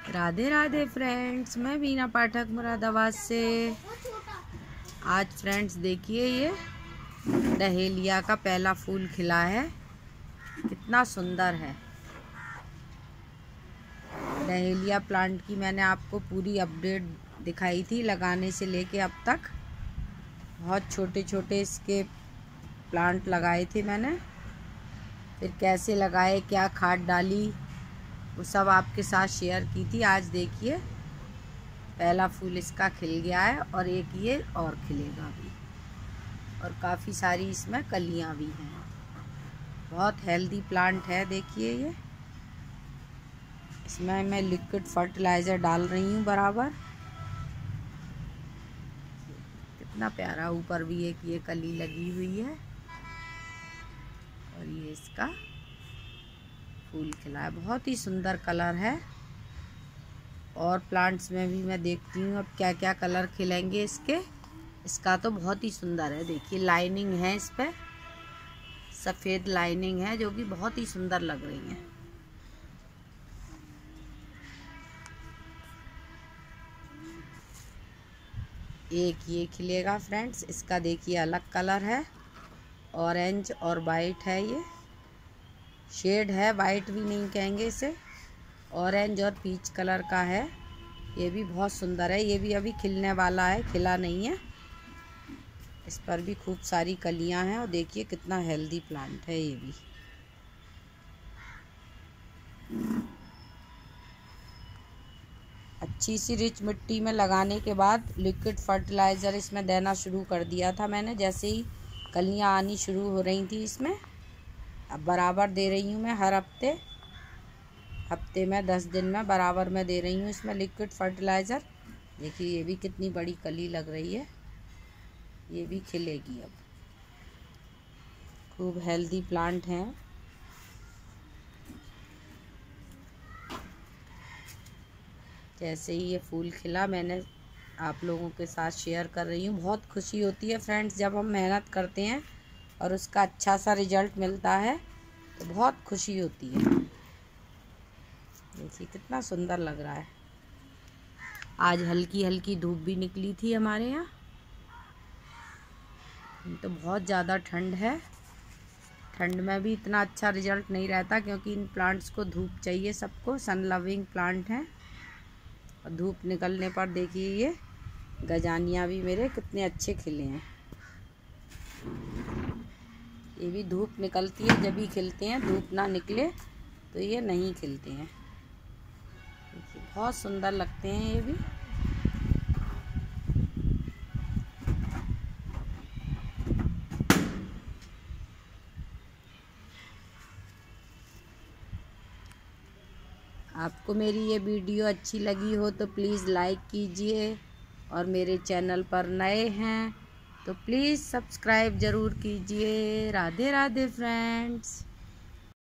Radhe Radhe friends, मैं बीना पाठक मुरादाबाद से। आज फ्रेंड्स देखिए, ये डहेलिया का पहला फूल खिला है। कितना सुंदर है। डहेलिया प्लांट की मैंने आपको पूरी अपडेट दिखाई थी, लगाने से लेके अब तक। बहुत छोटे छोटे इसके प्लांट लगाए थे मैंने, फिर कैसे लगाए, क्या खाद डाली, वो सब आपके साथ शेयर की थी। आज देखिए पहला फूल इसका खिल गया है और एक ये और खिलेगा भी, और काफ़ी सारी इसमें कलियां भी हैं। बहुत हेल्दी प्लांट है। देखिए ये, इसमें मैं लिक्विड फर्टिलाइज़र डाल रही हूँ बराबर। कितना प्यारा, ऊपर भी एक ये कली लगी हुई है और ये इसका फूल खिला है। बहुत ही सुंदर कलर है। और प्लांट्स में भी मैं देखती हूँ अब क्या क्या कलर खिलेंगे इसके। इसका तो बहुत ही सुंदर है। देखिए लाइनिंग है इस पर, सफ़ेद लाइनिंग है जो कि बहुत ही सुंदर लग रही है। एक ये खिलेगा फ्रेंड्स, इसका देखिए अलग कलर है, ऑरेंज और वाइट है। ये शेड है, वाइट भी नहीं कहेंगे इसे, ऑरेंज और पीच कलर का है। ये भी बहुत सुंदर है। ये भी अभी खिलने वाला है, खिला नहीं है। इस पर भी खूब सारी कलियां हैं और देखिए कितना हेल्दी प्लांट है ये भी। अच्छी सी रिच मिट्टी में लगाने के बाद लिक्विड फर्टिलाइज़र इसमें देना शुरू कर दिया था मैंने, जैसे ही कलियां आनी शुरू हो रही थी इसमें। अब बराबर दे रही हूँ मैं, हर हफ्ते में 10 दिन में बराबर मैं दे रही हूँ इसमें लिक्विड फर्टिलाइज़र। देखिए ये भी कितनी बड़ी कली लग रही है। ये भी खिलेगी अब। खूब हेल्दी प्लांट हैं। जैसे ही ये फूल खिला, मैंने आप लोगों के साथ शेयर कर रही हूँ। बहुत खुशी होती है फ्रेंड्स जब हम मेहनत करते हैं और उसका अच्छा सा रिजल्ट मिलता है, तो बहुत खुशी होती है। देखिए कितना सुंदर लग रहा है। आज हल्की हल्की धूप भी निकली थी हमारे यहाँ, तो बहुत ज़्यादा ठंड है। ठंड में भी इतना अच्छा रिजल्ट नहीं रहता, क्योंकि इन प्लांट्स को धूप चाहिए सबको। सन लविंग प्लांट हैं और धूप निकलने पर देखिए ये गजानिया भी मेरे कितने अच्छे खिले हैं। ये भी धूप निकलती है जब ही खिलते हैं, धूप ना निकले तो ये नहीं खिलते हैं। बहुत सुंदर लगते हैं ये भी। आपको मेरी ये वीडियो अच्छी लगी हो तो प्लीज़ लाइक कीजिए, और मेरे चैनल पर नए हैं तो प्लीज़ सब्सक्राइब ज़रूर कीजिए। राधे राधे फ्रेंड्स।